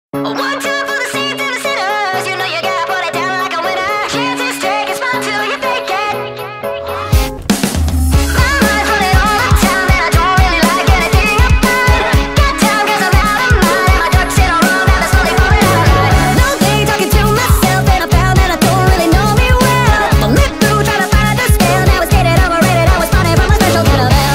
One time for the saints and the sinners. You know you gotta put it down like a winner. Chances take it, smile till you fake it. My mind's running all the time and I don't really like anything about it. Got time 'cause I'm out of mind and my ducks in a row now they're slowly falling out of line. No day talking to myself and I found that I don't really know me well. I lived through trying to find the spell. Now it's dated, overrated, I was funny from a special kettlebell.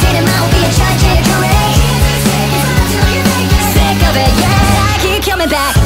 Back.